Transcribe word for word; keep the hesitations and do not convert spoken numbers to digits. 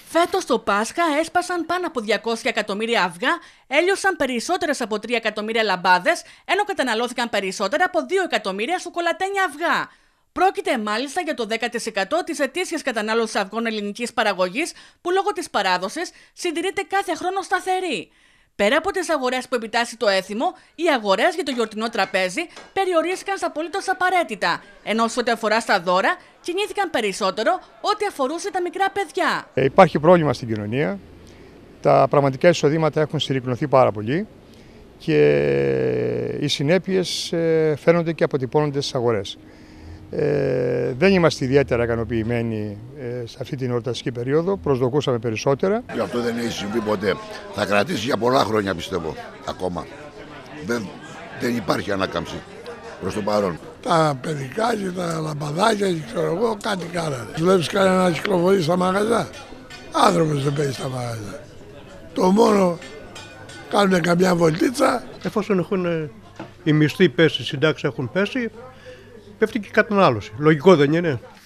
Φέτος το Πάσχα έσπασαν πάνω από διακόσια εκατομμύρια αυγά, έλειωσαν περισσότερες από τρία εκατομμύρια λαμπάδες, ενώ καταναλώθηκαν περισσότερα από δύο εκατομμύρια σοκολατένια αυγά. Πρόκειται μάλιστα για το δέκα τοις εκατό της ετήσιας κατανάλωσης αυγών ελληνικής παραγωγής, που λόγω της παράδοσης συντηρείται κάθε χρόνο σταθερή. Πέρα από τις αγορές που επιτάσσει το έθιμο, οι αγορές για το γιορτινό τραπέζι περιορίστηκαν στα απολύτως απαραίτητα, ενώ σε ό,τι αφορά στα δώρα κινήθηκαν περισσότερο ό,τι αφορούσε τα μικρά παιδιά. Ε, υπάρχει πρόβλημα στην κοινωνία. Τα πραγματικά εισοδήματα έχουν συρρικνωθεί πάρα πολύ και οι συνέπειες ε, φαίνονται και αποτυπώνονται στις αγορές. Ε, δεν είμαστε ιδιαίτερα ικανοποιημένοι ε, σε αυτή την εορταστική περίοδο, προσδοκούσαμε περισσότερα. Και αυτό δεν έχει συμβεί ποτέ. Θα κρατήσει για πολλά χρόνια, πιστεύω, ακόμα. Δεν, δεν υπάρχει ανάκαμψη προς το παρόν. Τα παιδικά και τα λαμπαδάκια και ξέρω εγώ κάτι κάνανε. Βλέπεις κανένα να κυκλοφορεί στα μαγαζιά. Άνθρωπος δεν παίζει στα μαγαζιά. Το μόνο κάνουν καμιά βολτίτσα. Εφόσον έχουν οι μισθοί πέσει, οι συντάξεις έχουν πέσει, πέφτει και η κατανάλωση. Λογικό δεν είναι?